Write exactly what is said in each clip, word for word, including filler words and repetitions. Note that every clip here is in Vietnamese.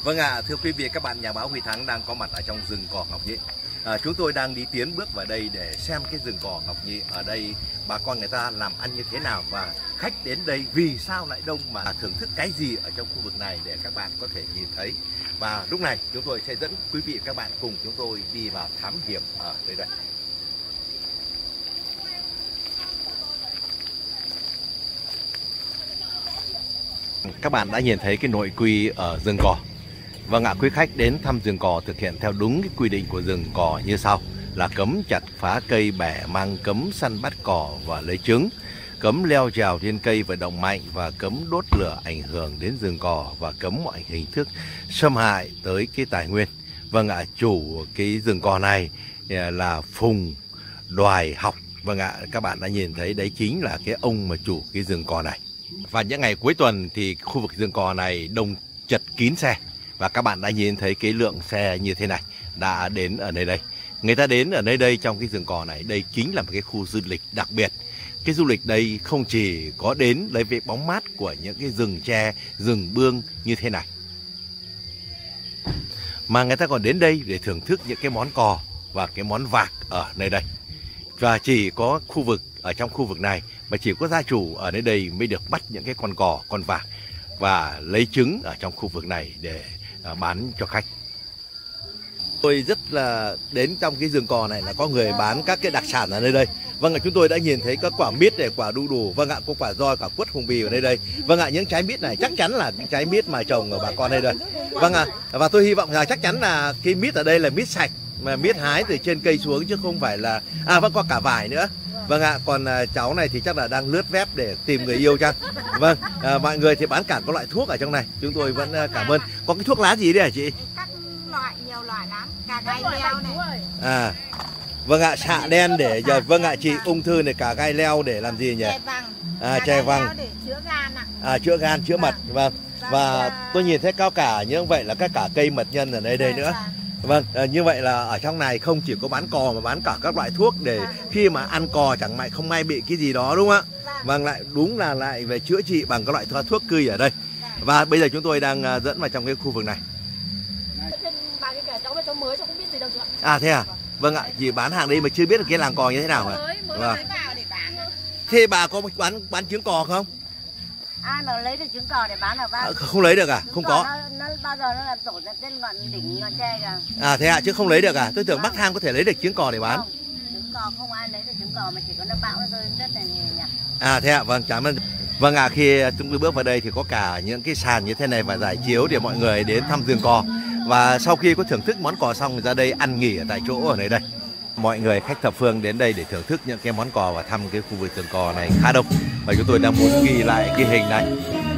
Vâng ạ, à, thưa quý vị các bạn, nhà báo Huy Thắng đang có mặt ở trong rừng cỏ Ngọc Nhị. À, chúng tôi đang đi tiến bước vào đây để xem cái rừng cỏ Ngọc Nhị ở đây bà con người ta làm ăn như thế nào và khách đến đây vì sao lại đông mà thưởng thức cái gì ở trong khu vực này để các bạn có thể nhìn thấy. Và lúc này chúng tôi sẽ dẫn quý vị các bạn cùng chúng tôi đi vào thám hiểm ở nơi đây. Các bạn đã nhìn thấy cái nội quy ở rừng cỏ. Vâng ạ, quý khách đến thăm rừng cỏ thực hiện theo đúng cái quy định của rừng cỏ như sau: là cấm chặt phá cây bẻ măng, cấm săn bắt cỏ và lấy trứng, cấm leo trèo trên cây và động mạnh, và cấm đốt lửa ảnh hưởng đến rừng cỏ, và cấm mọi hình thức xâm hại tới cái tài nguyên. Vâng ạ, chủ cái rừng cỏ này là Phùng Đoài Học. Vâng ạ, các bạn đã nhìn thấy đấy chính là cái ông mà chủ cái rừng cỏ này. Và những ngày cuối tuần thì khu vực rừng cỏ này đông chật kín xe. Và các bạn đã nhìn thấy cái lượng xe như thế này đã đến ở nơi đây. Người ta đến ở nơi đây trong cái rừng cỏ này, đây chính là một cái khu du lịch đặc biệt. Cái du lịch đây không chỉ có đến lấy với bóng mát của những cái rừng tre, rừng bương như thế này, mà người ta còn đến đây để thưởng thức những cái món cò và cái món vạc ở nơi đây. Và chỉ có khu vực ở trong khu vực này mà chỉ có gia chủ ở nơi đây mới được bắt những cái con cò, con vạc và lấy trứng ở trong khu vực này để bán cho khách. Tôi rất là đến trong cái rừng cò này là có người bán các cái đặc sản ở nơi đây. Vâng ạ, chúng tôi đã nhìn thấy các quả mít này, quả đu đủ, vâng ạ, có quả roi, quả quất hồng bì ở đây đây. Vâng ạ, những trái mít này chắc chắn là những trái mít mà trồng ở bà con đây đây. Vâng ạ, và tôi hy vọng là chắc chắn là cái mít ở đây là mít sạch, mà mít hái từ trên cây xuống chứ không phải là à vẫn có cả vải nữa. Vâng ạ, còn à, cháu này thì chắc là đang lướt web để tìm người yêu chăng? Vâng, à, mọi người thì bán cả các loại thuốc ở trong này. Chúng tôi vẫn à, cảm ơn. Có cái thuốc lá gì đấy hả chị? Các loại, nhiều loại lắm. Cà gai leo này. À, vâng ạ, xạ đen để giờ, vâng ạ chị, ung thư này, cà gai leo để làm gì nhỉ? Chè vàng. À, chè vàng. Để chữa gan ạ. À, chữa gan, chữa mật, vâng. Và tôi nhìn thấy cao cả như vậy là các cả cây mật nhân ở đây đây nữa. Vâng, à, như vậy là ở trong này không chỉ có bán cò mà bán cả các loại thuốc để khi mà ăn cò chẳng may không may bị cái gì đó, đúng không ạ? Vâng, lại đúng là lại về chữa trị bằng các loại thuốc cươi ở đây. Và bây giờ chúng tôi đang uh, dẫn vào trong cái khu vực này. À thế à? Vâng ạ, chỉ bán hàng đây mà chưa biết được cái làng cò như thế nào hả? Vâng. Thế bà có bán bán trứng cò không? Ai mà lấy được trứng cò để bán ở Bắc? À, không lấy được à? Không có. Nó, nó bao giờ nó là tổ ra trên ngọn đỉnh ngọn tre kìa. À thế ạ, à, chứ không lấy được à? Tôi tưởng Bắc Thang có thể lấy được trứng cò để bán. Không, trứng cò không ai lấy được trứng cò mà chỉ có nó bão nó rơi đất này nhỉ. À thế ạ, à, vâng, cảm ơn. Vâng ạ, à, khi chúng tôi bước vào đây thì có cả những cái sàn như thế này và giải chiếu để mọi người đến thăm rừng cò. Và sau khi có thưởng thức món cò xong, ra đây ăn nghỉ ở tại chỗ ở nơi đây. Mọi người khách thập phương đến đây để thưởng thức những cái món cò và thăm cái khu vực rừng cò này khá đông. Và chúng tôi đang muốn ghi lại cái hình này.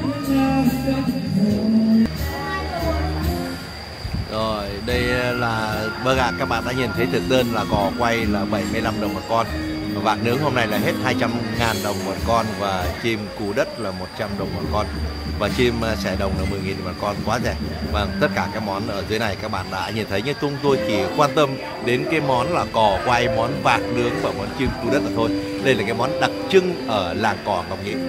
Rồi, đây là, vâng ạ, các bạn đã nhìn thấy thực đơn là cò quay là bảy mươi lăm đồng một con. Vạc nướng hôm nay là hết hai trăm ngàn đồng một con, và chim cù đất là một trăm đồng một con, và chim sẻ đồng là mười nghìn một con, quá rẻ. Và tất cả các món ở dưới này các bạn đã nhìn thấy, nhưng chúng tôi chỉ quan tâm đến cái món là cò quay, món vạc nướng và món chim cù đất là thôi. Đây là cái món đặc trưng ở làng cò Ngọc Nhị.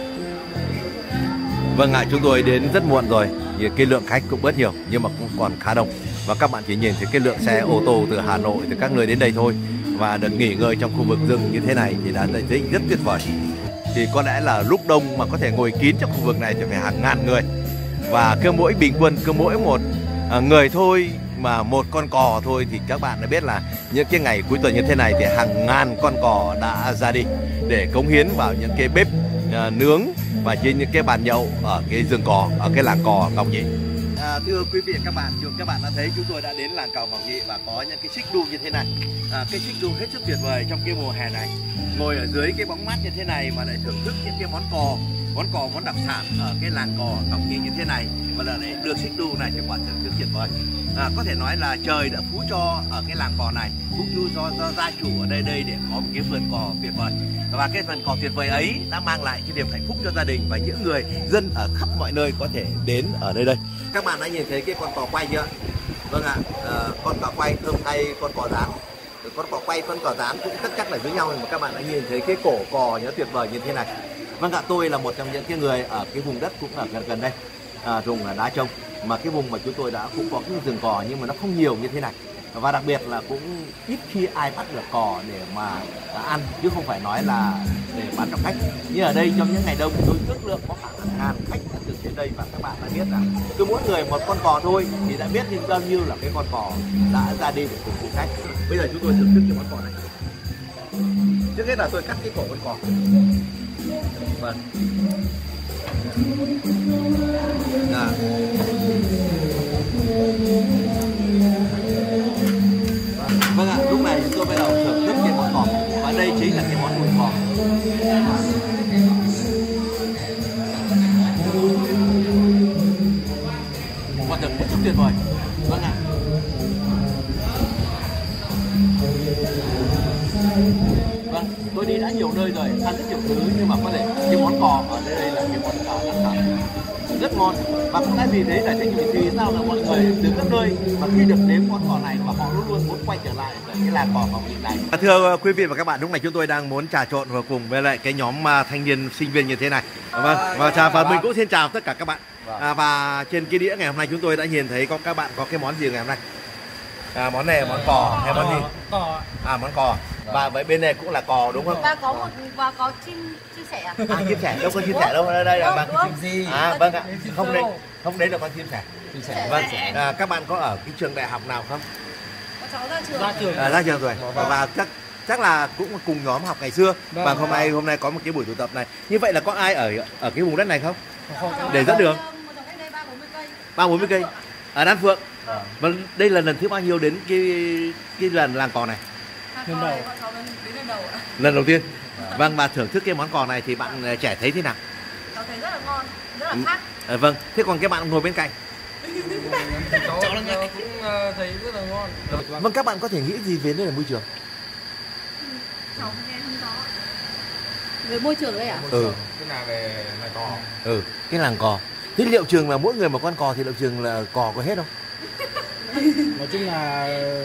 Vâng ạ, chúng tôi đến rất muộn rồi, thì cái lượng khách cũng bớt nhiều nhưng mà cũng còn khá đông. Và các bạn chỉ nhìn thấy cái lượng xe ô tô từ Hà Nội, từ các nơi đến đây thôi, và được nghỉ ngơi trong khu vực rừng như thế này thì đã thấy rất tuyệt vời. Thì có lẽ là lúc đông mà có thể ngồi kín trong khu vực này thì phải hàng ngàn người. Và cứ mỗi bình quân, cứ mỗi một người thôi mà một con cò thôi thì các bạn đã biết là những cái ngày cuối tuần như thế này thì hàng ngàn con cò đã ra đi để cống hiến vào những cái bếp uh, nướng và trên những cái bàn nhậu ở cái rừng cò, ở cái làng cò Ngọc Nhị. À, thưa quý vị các bạn, các bạn đã thấy chúng tôi đã đến làng cò Ngọc Nhị và có những cái xích đu như thế này. À, cái xích đu hết sức tuyệt vời trong cái mùa hè này, ngồi ở dưới cái bóng mát như thế này mà lại thưởng thức những cái món cò, món cò, món đặc sản ở cái làng cò Ngọc Nhị như thế này, và là để được xích đu này thì quả thực rất tuyệt vời. À, có thể nói là trời đã phú cho ở cái làng cò này, phú chu do, do gia chủ ở đây đây để có một cái vườn cò tuyệt vời, và cái vườn cò tuyệt vời ấy đã mang lại cái niềm hạnh phúc cho gia đình và những người dân ở khắp mọi nơi có thể đến ở nơi đây. Các bạn đã nhìn thấy cái con cò quay chưa? Vâng ạ, à, con cò quay thơm thay con cò rán. Con cò quay, con cò rán cũng tất chắc là với nhau, nhưng mà các bạn đã nhìn thấy cái cổ cò nhớ tuyệt vời như thế này. Vâng ạ, tôi là một trong những cái người ở cái vùng đất cũng ở gần gần đây, à, vùng là Đá Trông. mà cái vùng mà chúng tôi đã cũng có cái rừng cò nhưng mà nó không nhiều như thế này, và đặc biệt là cũng ít khi ai bắt được cò để mà ăn chứ không phải nói là để bán cho khách. Như ở đây trong những ngày đông thì tôi ước lượng có khoảng hàng ngàn khách đã từng đến đây, và các bạn đã biết là cứ mỗi người một con cò thôi thì đã biết nhưng bao nhiêu là cái con cò đã ra đi để phục vụ khách. Bây giờ chúng tôi thưởng thức cái món cò này. Trước hết là tôi cắt cái cổ con cò. Vâng. À. Vâng ạ, lúc này chúng tôi bắt đầu thưởng thức cái món cò, và đây chính là cái món đùi cò. Quả thực rất tuyệt vời. Vâng ạ. Vâng, tôi đi đã nhiều nơi rồi, ăn rất nhiều thứ, nhưng mà có thể cái món cò ở đây là cái món cò đặc sản rất ngon, và cũng đã vì thế giải thích vì sao là mọi người từ các nơi mà khi được nếm món cò này mà họ luôn luôn muốn quay trở lại với cái làng cò Ngọc Nhị này. Thưa quý vị và các bạn, lúc này chúng tôi đang muốn trà trộn vào cùng với lại cái nhóm thanh niên sinh viên như thế này. Vâng, và chào, và mình cũng xin chào tất cả các bạn. À, và trên cái đĩa ngày hôm nay chúng tôi đã nhìn thấy có các bạn có cái món gì ngày hôm nay? À, món này là món cò hay món gì? Cò. À, món cò. Và với bên này cũng là cò đúng không? Và có một và có chim chia sẻ à? À, chim sẻ đâu có chim sẻ đâu, đây đây là Đúng không? Gì? À, vâng ạ, không đấy, không đấy là con chim sẻ. Chim sẻ. Vâng, à, các bạn có ở cái trường đại học nào không? Có cháu ra trường. Ra trường. À, ra trường rồi. Và, và chắc chắc là cũng cùng nhóm học ngày xưa. Vâng. Và hôm nay hôm nay có một cái buổi tụ tập này. Như vậy là có ai ở ở cái vùng đất này không? Không. Để dẫn đường. Một khoảng cách đây ba bốn mươi cây. ba bốn mươi cây. Ở Đan Phượng. Và đây là lần thứ bao nhiêu đến cái cái lần làng cò này? Lần đầu. Bọn cháu đến lần đầu ạ. Lần đầu tiên. Vâng, và thưởng thức cái món cò này thì bạn trẻ thấy thế nào? Cháu thấy rất là ngon, rất là khác. À, vâng, thế còn cái bạn ngồi bên cạnh? Cháu là cũng thấy rất là ngon. Vâng, các bạn có thể nghĩ gì về đây là môi trường? Cháu không nghe không rõ. Về môi trường đây à? Ừ. Tức là về làng cò. Ừ, cái làng cò. Thế liệu trường là mỗi người một con cò thì liệu trường là cò có hết không? Nói chung là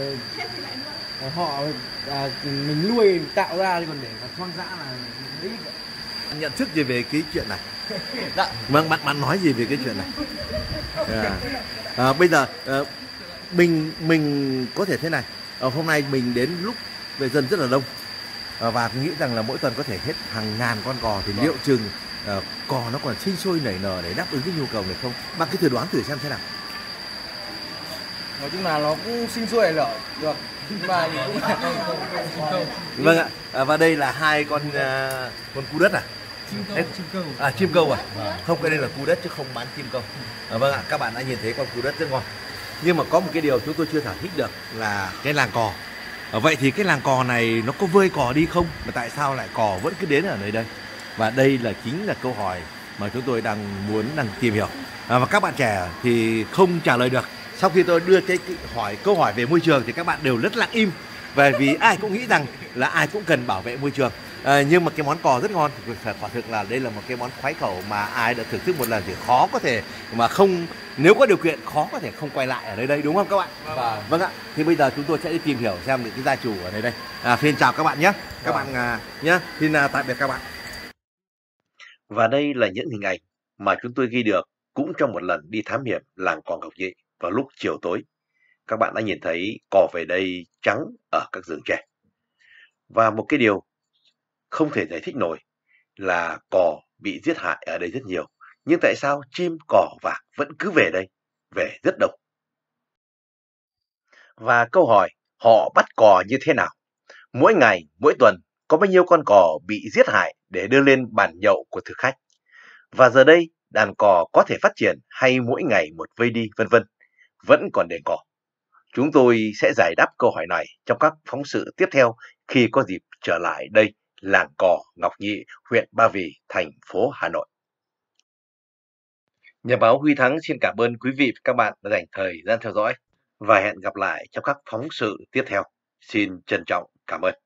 họ à, mình nuôi tạo ra thì còn để là hoang dã là ít. Nhận thức gì về cái chuyện này? Dạ. Vâng, bạn bạn nói gì về cái chuyện này? À, à, bây giờ à, mình mình có thể thế này. À, hôm nay mình đến lúc về dân rất là đông, à, và nghĩ rằng là mỗi tuần có thể hết hàng ngàn con cò thì liệu chừng à, cò nó còn sinh sôi nảy nở để đáp ứng cái nhu cầu này không? Bạn cứ thử đoán thử xem thế nào. Nói chung là nó cũng sinh sôi nở được, nhưng mà thì cũng là không không không không. Vâng ạ. À, và đây là hai con uh, con cu đất à? Chim câu, Đấy. chim câu. À, chim câu à? Vâng. Không, cái đây là cu đất chứ không bán chim câu. À, vâng ạ, các bạn đã nhìn thấy con cu đất rất ngon. Nhưng mà có một cái điều chúng tôi chưa giải thích được là cái làng cò. À, vậy thì cái làng cò này nó có vơi cò đi không? Mà tại sao lại cò vẫn cứ đến ở nơi đây? Và đây là chính là câu hỏi mà chúng tôi đang muốn đang tìm hiểu. À, và các bạn trẻ thì không trả lời được. Sau khi tôi đưa cái, cái hỏi câu hỏi về môi trường thì các bạn đều rất lặng im, bởi vì ai cũng nghĩ rằng là ai cũng cần bảo vệ môi trường. À, nhưng mà cái món cò rất ngon, quả thực là đây là một cái món khoái khẩu mà ai đã thưởng thức một lần thì khó có thể mà không, nếu có điều kiện khó có thể không quay lại ở nơi đây, đúng không các bạn? Vâng. Vâng ạ. Thì bây giờ chúng tôi sẽ đi tìm hiểu xem những cái gia chủ ở nơi đây. À, xin chào các bạn nhé. Các Vâng. bạn à, nhé. Xin à, tạm biệt các bạn. Và đây là những hình ảnh mà chúng tôi ghi được cũng trong một lần đi thám hiểm làng cò Ngọc Nhị vào lúc chiều tối. Các bạn đã nhìn thấy cò về đây trắng ở các rừng tre. Và một cái điều không thể giải thích nổi là cò bị giết hại ở đây rất nhiều. Nhưng tại sao chim cò vạc vẫn cứ về đây, về rất đông? Và câu hỏi, họ bắt cò như thế nào? Mỗi ngày, mỗi tuần, có bao nhiêu con cò bị giết hại để đưa lên bàn nhậu của thực khách? Và giờ đây, đàn cò có thể phát triển hay mỗi ngày một vây đi, vân vân, vẫn còn để cò? Chúng tôi sẽ giải đáp câu hỏi này trong các phóng sự tiếp theo khi có dịp trở lại đây, làng cò Ngọc Nhị, huyện Ba Vì, thành phố Hà Nội. Nhà báo Huy Thắng xin cảm ơn quý vị và các bạn đã dành thời gian theo dõi và hẹn gặp lại trong các phóng sự tiếp theo. Xin trân trọng cảm ơn.